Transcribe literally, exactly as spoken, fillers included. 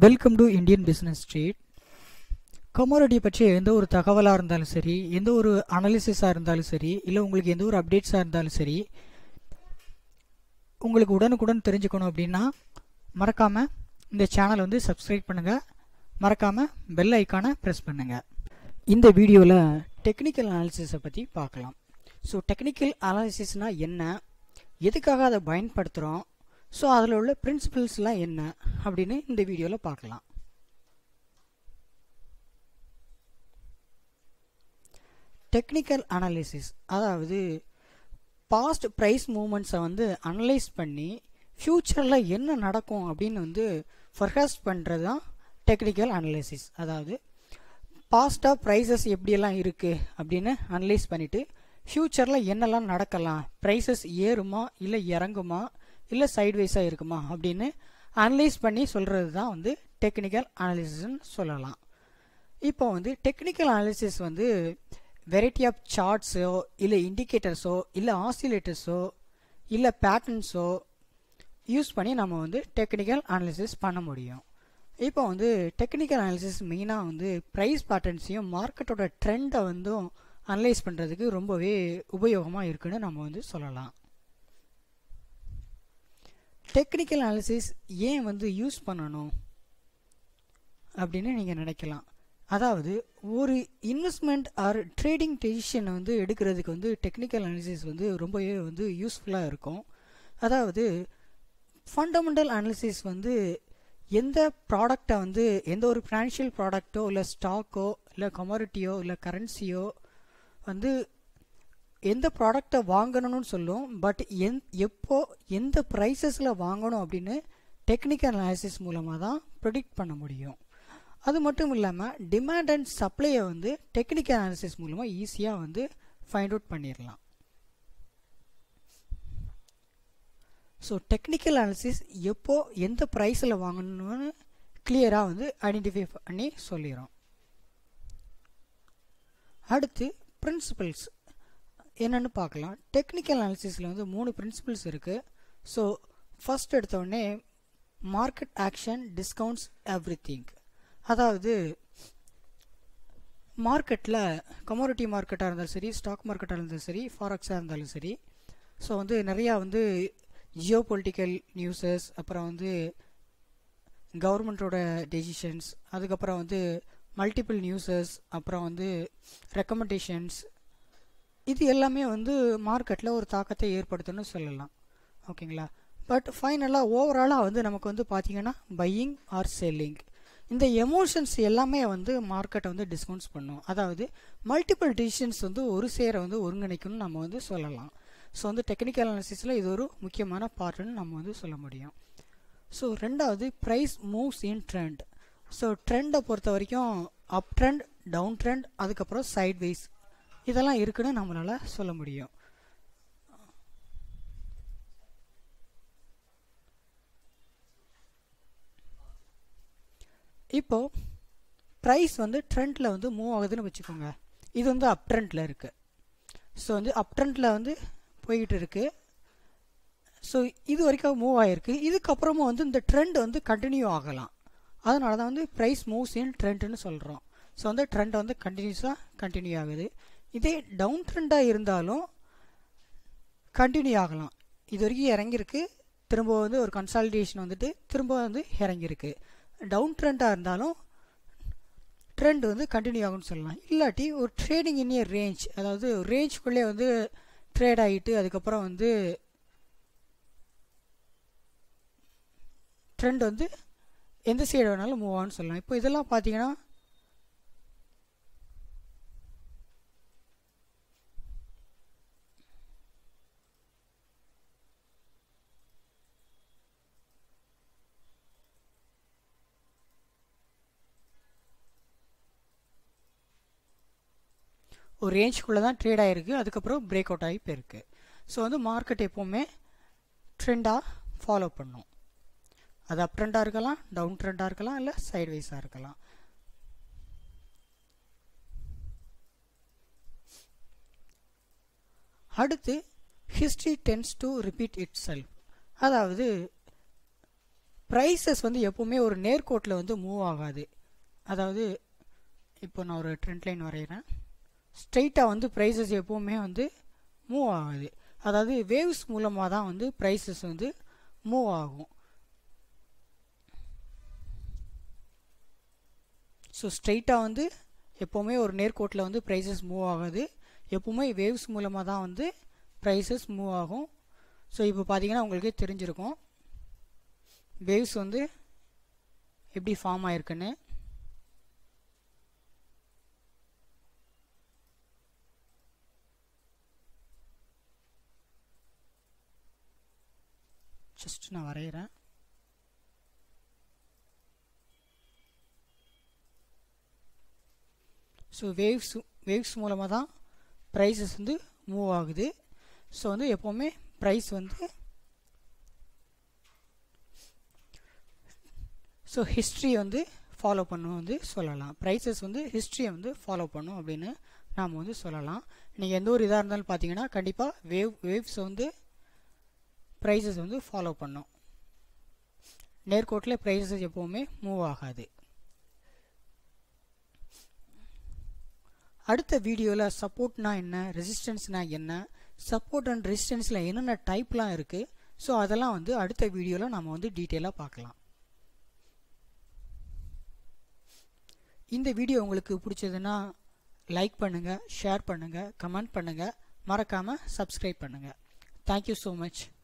Welcome to Indian business street. Commodity பற்றி எந்த ஒரு தகவலாக இருந்தாலும் சரி, எந்த ஒரு அனாலிசிஸாக இருந்தாலும் சரி, இல்லை உங்களுக்கு எந்த ஒரு அப்டேட்ஸாக இருந்தாலும் சரி, உங்களுக்கு உடனுக்குடன் தெரிஞ்சுக்கணும் அப்படின்னா மறக்காமல் இந்த சேனல் வந்து சப்ஸ்கிரைப் பண்ணுங்கள், மறக்காமல் பெல் ஐக்கானை ப்ரெஸ் பண்ணுங்கள். இந்த வீடியோவில் டெக்னிக்கல் அனாலிசிஸை பற்றி பார்க்கலாம். ஸோ டெக்னிக்கல் அனாலிசிஸ்னால் என்ன, எதுக்காக அதை பயன்படுத்துகிறோம், ஸோ அதில் உள்ள பிரின்சிபல்ஸ்லாம் என்ன அப்படின்னு இந்த வீடியோவில் பார்க்கலாம். டெக்னிக்கல் அனாலிசிஸ் அதாவது பாஸ்ட் ப்ரைஸ் மூமெண்ட்ஸை வந்து அனலைஸ் பண்ணி ஃப்யூச்சரில் என்ன நடக்கும் அப்படின்னு வந்து ஃபர்காஸ்ட் பண்ணுறது தான் டெக்னிக்கல் அனாலிசிஸ். அதாவது பாஸ்டாக ப்ரைஸஸ் எப்படியெல்லாம் இருக்குது அப்படின்னு அனலைஸ் பண்ணிவிட்டு ஃப்யூச்சரில் என்னெல்லாம் நடக்கலாம், ப்ரைஸஸ் ஏறுமா இல்லை இறங்குமா இல்லை சைட்வைஸாக இருக்குமா அப்படின்னு அனலைஸ் பண்ணி சொல்கிறது தான் வந்து டெக்னிக்கல் அனாலிசிஸ்ன்னு சொல்லலாம். இப்போ வந்து டெக்னிக்கல் அனாலிசிஸ் வந்து வெரைட்டி ஆஃப் சார்ட்ஸோ இல்லை இண்டிகேட்டர்ஸோ இல்லை ஆசிலேட்டர்ஸோ இல்லை பேட்டர்ன்ஸோ யூஸ் பண்ணி நம்ம வந்து டெக்னிக்கல் அனாலிசிஸ் பண்ண முடியும். இப்போ வந்து டெக்னிக்கல் அனாலிசிஸ் மெயினாக வந்து ப்ரைஸ் பேட்டர்ன்ஸையும் மார்க்கெட்டோட ட்ரெண்டை வந்து அனலைஸ் பண்ணுறதுக்கு ரொம்பவே உபயோகமாக இருக்குன்னு நம்ம வந்து சொல்லலாம். டெக்னிக்கல் அனாலிசிஸ் ஏன் வந்து யூஸ் பண்ணணும் அப்படின்னு நீங்கள் நினைக்கலாம். அதாவது ஒரு இன்வெஸ்ட்மெண்ட் ஆர் ட்ரேடிங் டெசிஷனை வந்து எடுக்கிறதுக்கு வந்து டெக்னிக்கல் அனாலிசிஸ் வந்து ரொம்பவே வந்து யூஸ்ஃபுல்லாக இருக்கும். அதாவது ஃபண்டமெண்டல் அனாலிசிஸ் வந்து எந்த ப்ராடக்டை வந்து எந்த ஒரு ஃபினான்ஷியல் ப்ராடக்டோ இல்லை ஸ்டாக்கோ இல்லை கமோடிட்டியோ இல்லை கரன்சியோ வந்து எந்த ப்ராடக்டை வாங்கணும்னு சொல்லும், பட் எந் எப்போ எந்த ப்ரைஸஸில் வாங்கணும் அப்படின்னு டெக்னிக்கல் அனாலிசிஸ் மூலமாக தான் ப்ரெடிக்ட் பண்ண முடியும். அது மட்டும் இல்லாமல் டிமாண்ட் அண்ட் சப்ளையை வந்து டெக்னிக்கல் அனாலிசிஸ் மூலமாக ஈஸியாக வந்து ஃபைண்ட் அவுட் பண்ணிடலாம். ஸோ டெக்னிக்கல் அனாலிசிஸ் எப்போ எந்த ப்ரைஸில் வாங்கணும்னு கிளியராக வந்து ஐடென்டிஃபை பண்ணி சொல்லிடுறோம். அடுத்து பிரின்சிபல்ஸ் என்னென்னு பார்க்கலாம். டெக்னிக்கல் அனாலிசிஸில் வந்து மூணு பிரின்சிபல்ஸ் இருக்குது. ஸோ ஃபஸ்ட் எடுத்தோடனே market action discounts everything. அதாவது மார்க்கெட்டில் கமோடிட்டி மார்க்கெட்டாக இருந்தாலும் சரி, ஸ்டாக் மார்க்கெட்டாக இருந்தாலும் சரி, ஃபாரெக்ஸாக இருந்தாலும் சரி, ஸோ வந்து நிறையா வந்து ஜியோ பொலிட்டிக்கல் நியூஸஸ், அப்புறம் வந்து கவர்மெண்ட்டோட டெசிஷன்ஸ், அதுக்கப்புறம் வந்து மல்டிபிள் நியூஸஸ், அப்புறம் வந்து ரெக்கமெண்டேஷன்ஸ், இது எல்லாமே வந்து மார்க்கெட்டில் ஒரு தாக்கத்தை ஏற்படுத்தணும்னு சொல்லலாம். ஓகேங்களா? பட் ஃபைனலாக ஓவராலாக வந்து நமக்கு வந்து பார்த்திங்கன்னா பையிங் ஆர் செல்லிங், இந்த எமோஷன்ஸ் எல்லாமே வந்து மார்க்கெட்டை வந்து டிஸ்கவுண்ட்ஸ் பண்ணும். அதாவது மல்டிபிள் டிசிஷன்ஸ் வந்து ஒரு சேர வந்து ஒருங்கிணைக்கணும்னு நம்ம வந்து சொல்லலாம். ஸோ வந்து டெக்னிக்கல் அனாலிசிஸில் இது ஒரு முக்கியமான பார்ட்டுன்னு நம்ம வந்து சொல்ல முடியும். ஸோ ரெண்டாவது price moves in trend. So ட்ரெண்டை பொறுத்த வரைக்கும் அப் ட்ரெண்ட், டவுன் ட்ரெண்ட், அதுக்கப்புறம் சைட்வைஸ், இதெல்லாம் இருக்குன்னு நம்மளால் சொல்ல முடியும். இப்போது ப்ரைஸ் வந்து ட்ரெண்டில் வந்து மூவ் ஆகுதுன்னு வச்சுக்கோங்க. இது வந்து அப் ட்ரெண்டில் இருக்குது. ஸோ வந்து அப் ட்ரெண்டில் வந்து போய்கிட்டு இருக்குது. ஸோ இது வரைக்கும் மூவ் ஆகிருக்கு. இதுக்கப்புறமும் வந்து இந்த ட்ரெண்ட் வந்து கண்டினியூ ஆகலாம். அதனால தான் வந்து ப்ரைஸ் மூவ்ஸ் இன் ட்ரெண்ட்னு சொல்கிறோம். ஸோ வந்து ட்ரெண்ட் வந்து கண்டினியூஸாக கண்டினியூ ஆகுது. இதே டவுன் ட்ரெண்டாக இருந்தாலும் கண்டினியூ ஆகலாம். இது வரைக்கும் இறங்கியிருக்கு, திரும்ப வந்து ஒரு கன்சாலிடேஷன் வந்துட்டு திரும்ப வந்து இறங்கியிருக்கு. டவுன் ட்ரெண்டாக இருந்தாலும் ட்ரெண்ட் வந்து கண்டினியூ ஆகும்னு சொல்லலாம். இல்லாட்டி ஒரு ட்ரேடிங் இன் ஏ ரேஞ்ச், அதாவது ரேஞ்சுக்குள்ளே வந்து ட்ரேட் ஆகிட்டு அதுக்கப்புறம் வந்து ட்ரெண்ட் வந்து எந்த சைடு வேணாலும் மூவ் ஆகும்னு சொல்லலாம். இப்போ இதெல்லாம் பார்த்தீங்கன்னா ஒரு ரேஞ்சுக்குள்ளே தான் ட்ரேட் ஆகிருக்கு, அதுக்கப்புறம் பிரேக் அவுட் ஆகி போயிருக்கு. ஸோ வந்து மார்க்கெட் எப்போவுமே ட்ரெண்டாக ஃபாலோ பண்ணும். அது அப் ட்ரெண்டாக இருக்கலாம், டவுன் ட்ரெண்டாக இருக்கலாம், இல்லை சைட்வைஸாக இருக்கலாம். அடுத்து history tends to repeat itself. அதாவது ப்ரைஸஸ் வந்து எப்போவுமே ஒரு நேர்கோட்டில் வந்து மூவ் ஆகாது. அதாவது இப்போ நான் ஒரு ட்ரெண்ட் லைன் வரைகிறேன். ஸ்ட்ரெயிட்டாக வந்து ப்ரைஸஸ் எப்போவுமே வந்து மூவ் ஆகாது. அதாவது வேவ்ஸ் மூலமாக தான் வந்து ப்ரைஸஸ் வந்து மூவ் ஆகும். ஸோ ஸ்ட்ரெயிட்டாக வந்து எப்போவுமே ஒரு நேர்கோட்டில் வந்து ப்ரைஸஸ் மூவ் ஆகாது. எப்போவுமே வேவ்ஸ் மூலமாக தான் வந்து ப்ரைஸஸ் மூவ் ஆகும். ஸோ இப்போ பார்த்தீங்கன்னா உங்களுக்கே தெரிஞ்சிருக்கும் வேவ்ஸ் வந்து எப்படி ஃபார்ம் ஆயிருக்குன்னு. ஜஸ்ட் நான் வரைகிறேன். ஸோ வேவ்ஸ் வேவ்ஸ் மூலமாக தான் ப்ரைஸஸ் வந்து மூவ் ஆகுது. ஸோ வந்து எப்போவுமே ப்ரைஸ் வந்து ஸோ ஹிஸ்ட்ரி வந்து ஃபாலோ பண்ணும் வந்து சொல்லலாம். ப்ரைஸஸ் வந்து ஹிஸ்ட்ரியை வந்து ஃபாலோ பண்ணும் அப்படின்னு நாம் வந்து சொல்லலாம். நீங்கள் எந்த ஒரு இதாக இருந்தாலும் பார்த்தீங்கன்னா கண்டிப்பாக வேவ் வேவ்ஸ் வந்து ப்ரைஸஸ் வந்து ஃபாலோ பண்ணும். நேர்கோட்டில் ப்ரைஸஸ் எப்போவுமே மூவ் ஆகாது. அடுத்த வீடியோவில் சப்போர்ட்னா என்ன, ரெசிஸ்டன்ஸ்னா என்ன, சப்போர்ட் அண்ட் ரெசிஸ்டன்ஸில் என்னென்ன டைப்லாம் இருக்குது, ஸோ அதெல்லாம் வந்து அடுத்த வீடியோவில் நம்ம வந்து டீட்டெயிலாக பார்க்கலாம். இந்த வீடியோ உங்களுக்கு பிடிச்சதுன்னா லைக் பண்ணுங்கள், ஷேர் பண்ணுங்கள், கமெண்ட் பண்ணுங்கள், மறக்காமல் சப்ஸ்கிரைப் பண்ணுங்கள். Thank you so much.